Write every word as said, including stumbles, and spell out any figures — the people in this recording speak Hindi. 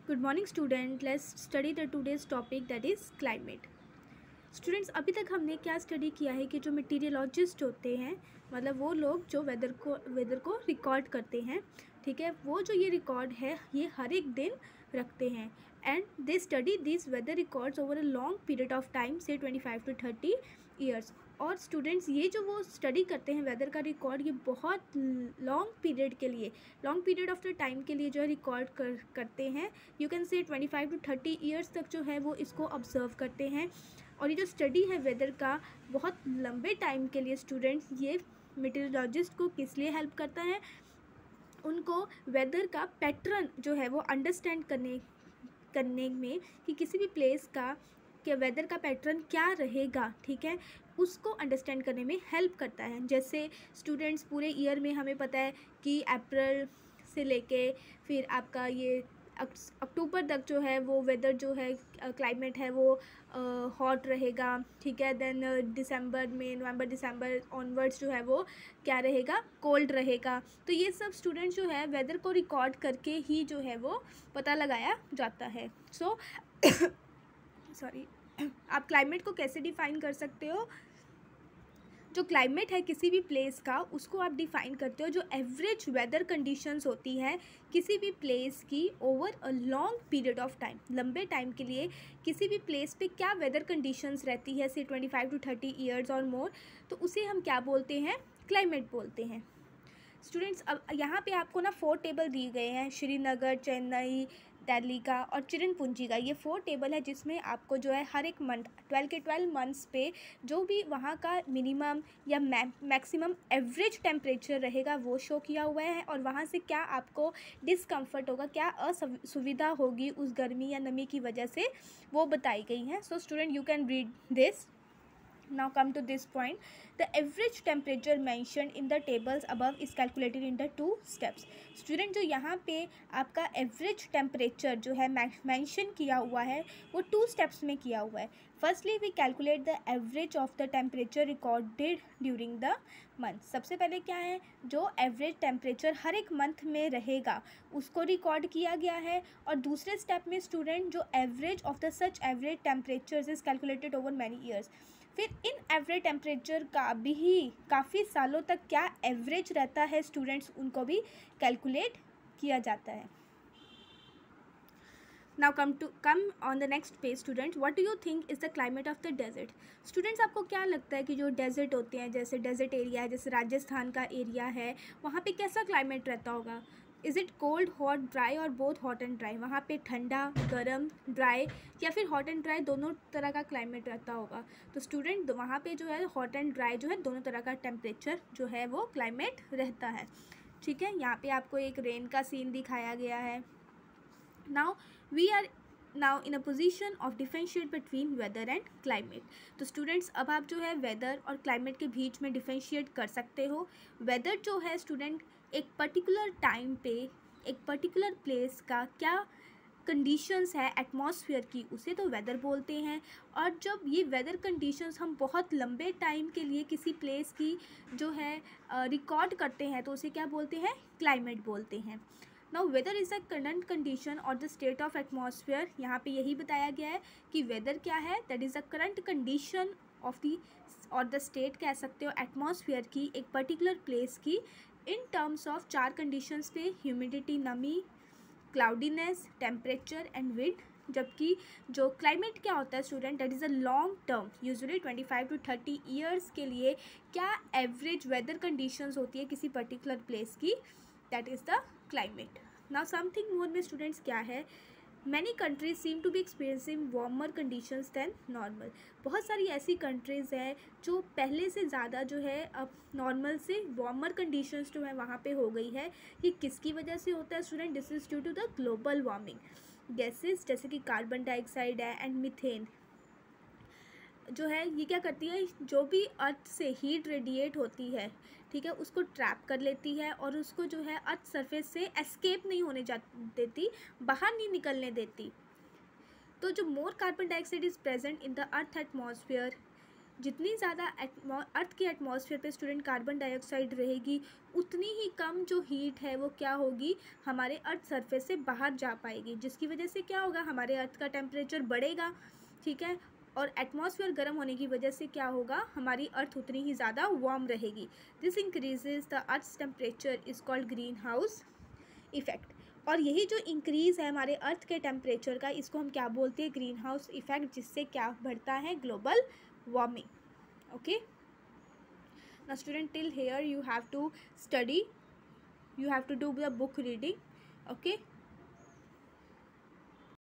Good morning student. Let's study the today's topic that is climate. Students अभी तक हमने क्या स्टडी किया है कि जो मटीरियोलॉजिस्ट होते हैं मतलब वो लोग जो वेदर को वेदर को रिकॉर्ड करते हैं, ठीक है, वो जो ये रिकॉर्ड है ये हर एक दिन रखते हैं and they study this weather records over a long period of time say twenty five to thirty years. और स्टूडेंट्स ये जो वो स्टडी करते हैं वेदर का रिकॉर्ड ये बहुत लॉन्ग पीरियड के लिए long period of the time के लिए जो है रिकॉर्ड कर करते हैं। You can say twenty five to thirty years तक जो है वो इसको ऑब्जर्व करते हैं। और ये जो स्टडी है वेदर का बहुत लंबे टाइम के लिए स्टूडेंट्स ये मेटीरियोलॉजिस्ट को किस लिए हेल्प करता है, उनको वेदर का पैटर्न जो है वो अंडरस्टैंड करने करने में कि किसी भी प्लेस का कि वेदर का पैटर्न क्या रहेगा, ठीक है, उसको अंडरस्टैंड करने में हेल्प करता है। जैसे स्टूडेंट्स पूरे ईयर में हमें पता है कि अप्रैल से लेके फिर आपका ये अक्टूबर तक जो है वो वेदर जो है क्लाइमेट है वो हॉट रहेगा, ठीक है। देन दिसंबर में नवंबर दिसंबर ऑनवर्ड्स जो है वो क्या रहेगा, कोल्ड रहेगा। तो ये सब स्टूडेंट्स जो है वेदर को रिकॉर्ड करके ही जो है वो पता लगाया जाता है। सो सॉरी आप क्लाइमेट को कैसे डिफ़ाइन कर सकते हो? जो क्लाइमेट है किसी भी प्लेस का उसको आप डिफ़ाइन करते हो जो एवरेज वेदर कंडीशंस होती है किसी भी प्लेस की over a long period of time, लंबे टाइम के लिए किसी भी प्लेस पे क्या वेदर कंडीशंस रहती है say twenty five to thirty years और मोर, तो उसे हम क्या बोलते हैं, क्लाइमेट बोलते हैं। स्टूडेंट्स अब यहाँ पे आपको ना फोर टेबल दिए गए हैं, श्रीनगर, चेन्नई, दिल्ली का और चिरनपुंजी का। ये फोर टेबल है जिसमें आपको जो है हर एक मंथ ट्वेल्व के ट्वेल्व मंथ्स पे जो भी वहाँ का मिनिमम या मैक्सिमम एवरेज टेम्परेचर रहेगा वो शो किया हुआ है और वहाँ से क्या आपको डिसकम्फर्ट होगा, क्या असुविधा होगी उस गर्मी या नमी की वजह से, वो बताई गई हैं। So student you can read this. Now come to this point. The average temperature mentioned in the tables above is calculated in the two steps. Student जो यहाँ पे आपका average temperature जो है mention किया हुआ है वो two steps में किया हुआ है। Firstly we calculate the average of the temperature recorded during the month. सबसे पहले क्या है, जो average temperature हर एक month में रहेगा उसको रिकॉर्ड किया गया है। और दूसरे स्टेप में स्टूडेंट जो average of the such average temperatures is calculated over many years। फिर इन एवरेज टेम्परेचर का भी ही काफ़ी सालों तक क्या एवरेज रहता है स्टूडेंट्स उनको भी कैलकुलेट किया जाता है। Now come to come on the next page students, what do you think is the climate of the desert. Students आपको क्या लगता है कि जो डेजर्ट होते हैं, जैसे डेजर्ट एरिया है, जैसे राजस्थान का एरिया है, वहाँ पे कैसा क्लाइमेट रहता होगा? Is it cold, hot, dry और बोथ हॉट एंड ड्राई? वहाँ पे ठंडा, गर्म, ड्राई या फिर हॉट एंड ड्राई दोनों तरह का क्लाइमेट रहता होगा। तो स्टूडेंट वहाँ पे जो है हॉट एंड ड्राई जो है दोनों तरह का टेम्परेचर जो है वो क्लाइमेट रहता है, ठीक है। यहाँ पे आपको एक रेन का सीन दिखाया गया है। Now we are now in a position of differentiate between weather and climate. तो स्टूडेंट्स अब आप जो है वेदर और क्लाइमेट के बीच में डिफरेंशिएट कर सकते हो। वेदर जो है स्टूडेंट एक पर्टिकुलर टाइम पे एक पर्टिकुलर प्लेस का क्या कंडीशंस है एटमॉस्फेयर की, उसे तो वेदर बोलते हैं। और जब ये वेदर कंडीशंस हम बहुत लंबे टाइम के लिए किसी प्लेस की जो है रिकॉर्ड uh, करते हैं तो उसे क्या बोलते हैं, क्लाइमेट बोलते हैं। Now weather is a current condition और द स्टेट ऑफ एटमॉस्फेयर। यहाँ पे यही बताया गया है कि वेदर क्या है, that is a current condition of the और द स्टेट कह सकते हो एटमॉस्फेयर की एक पर्टिकुलर प्लेस की इन टर्म्स ऑफ चार कंडीशंस पे, ह्यूमिडिटी नमी, क्लाउडीनेस, टेम्परेचर एंड विंड। जबकि जो क्लाइमेट क्या होता है student, that is a long term usually twenty five to thirty years के लिए क्या एवरेज वेदर कंडीशंस होती है किसी पर्टिकुलर प्लेस की, that is the climate. Now something more में स्टूडेंट्स क्या है, many countries seem to be experiencing warmer conditions than normal. बहुत सारी ऐसी कंट्रीज़ हैं जो पहले से ज़्यादा जो है अब नॉर्मल से वार्मर कंडीशंस जो है वहाँ पे हो गई है। ये किसकी वजह से होता है student, this is due to the global warming. Gases जैसे कि कार्बन डाइऑक्साइड है एंड मीथेन जो है ये क्या करती है, जो भी अर्थ से हीट रेडिएट होती है, ठीक है, उसको ट्रैप कर लेती है और उसको जो है अर्थ सरफेस से एस्केप नहीं होने जा देती, बाहर नहीं निकलने देती। तो जो more carbon dioxide is present in the earth atmosphere जितनी ज़्यादा अर्थ के एटमॉस्फेयर पे स्टूडेंट कार्बन डाइऑक्साइड रहेगी, उतनी ही कम जो हीट है वो क्या होगी, हमारे अर्थ सरफेस से बाहर जा पाएगी, जिसकी वजह से क्या होगा, हमारे अर्थ का टेम्परेचर बढ़ेगा, ठीक है। और एटमॉस्फेयर गर्म होने की वजह से क्या होगा, हमारी अर्थ उतनी ही ज़्यादा वार्म रहेगी। This increases the earth's temperature is called green house effect. और यही जो इंक्रीज़ है हमारे अर्थ के टेम्परेचर का, इसको हम क्या बोलते हैं, ग्रीन हाउस इफेक्ट, जिससे क्या बढ़ता है, global warming. Okay, now student till here you have to study, you have to do the book reading, okay।